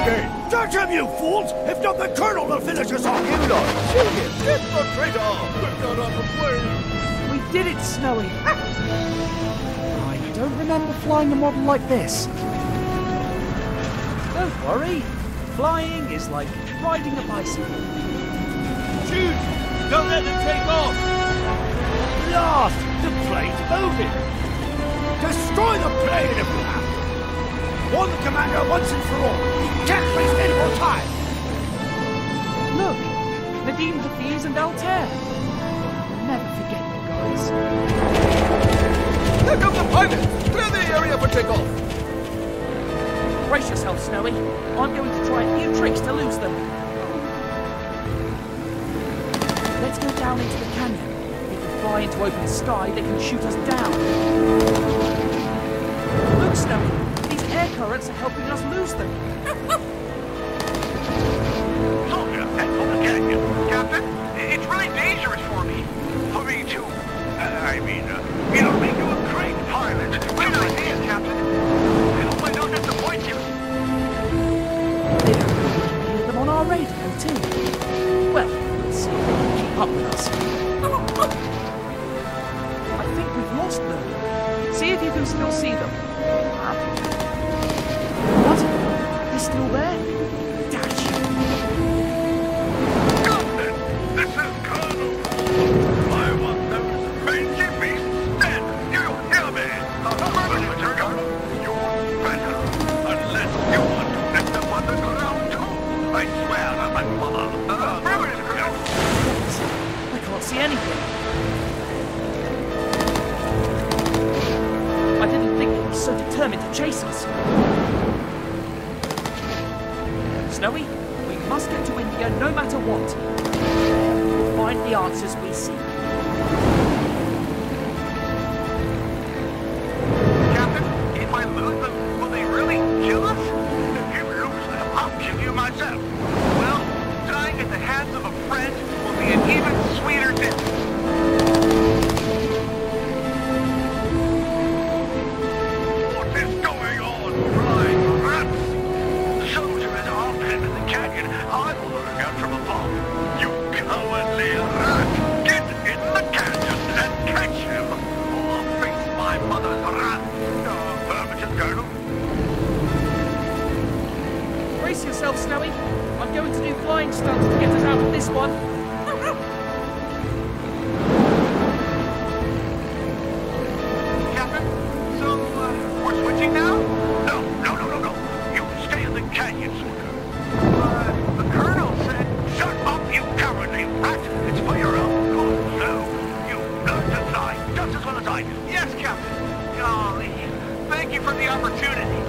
again! Catch him, you fools! If not, the Colonel will finish us off! You lot, shoot him! Get the traitor! We've got up a plane! We did it, Snowy! I don't remember flying a model like this. Don't worry. Flying is like riding a bicycle. Shoot! Don't let them take off! Blast! The plane's moving! Destroy the plane if you have to! Warn the commander once and for all! He can't waste any more time! Look! Nadine Hafiz and Altair! I'll never forget you guys. Here come the pilots! Clear the area for takeoff! Brace yourself, Snowy. I'm going to try a few tricks to lose them. Let's go down into the canyon. If we fly into open sky, they can shoot us down. Look, Snowy. These air currents are helping us lose them. Soldier, head for the canyon. Captain, it's really dangerous for me. For me, too. It'll make you a great pilot. Great idea, Captain. I hope I don't disappoint you. They don't know we can hear them on our radio, too. Well, let's see if they can keep up with us. I think we've lost them. See if you can still see them. What? They're still there? Dash! Captain, this is Colonel. I want those crazy beasts dead. Do you hear me? You better, unless you want to let them on the ground too. I swear on my mother. I can't see anything. I didn't think they were so determined to chase us. Snowy, we must get to India no matter what. We'll find the answers we seek. Captain, if I lose them, will they really kill us? If you lose them, I'll kill you myself. Well, dying at the hands of a friend will be an even sweeter death. What is going on, flying rats? The soldier is off into the canyon. I will look out from above. You cowardly rat! Get in the canyon and catch him, or I'll face my mother's wrath. Affirmative, Colonel. Brace yourself, Snowy. I'm going to do flying stunts to get us out of this one. Captain, so we're switching now? No. You stay in the canyon, soldier. The Colonel said, shut up, you cowardly rat! It's for your own good. No, you learn to fly just as well as I do. Yes, Captain. Golly, thank you for the opportunity.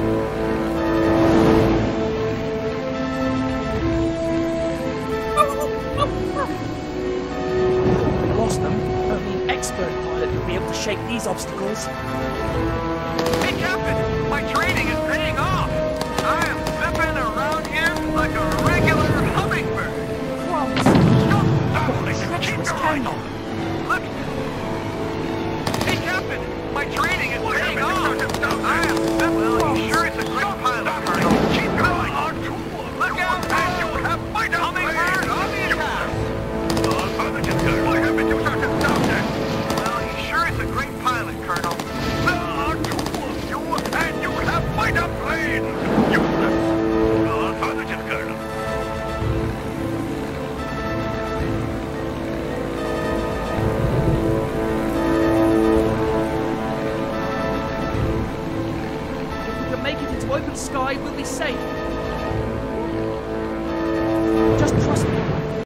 We lost them. Only an expert pilot would be able to shake these obstacles. Hey, Captain, my training is paying off. I am zipping around here like a regular hummingbird. Crumbs! Stop battling What a and keep treacherous your eyes canyon. on. Look. Hey, Captain, my training is paying off. I am zipping. Well, you sure it's a great pilot, Colonel. Keep your eyes on. Look out, and you have my hummingbird on the attack. Affirmative, Colonel. I have been to certain subject. Well, he sure is a great pilot, Colonel. There are two of you, and you have fighter planes. Useless. Affirmative, Colonel. If we can make it into open sky, we'll be safe.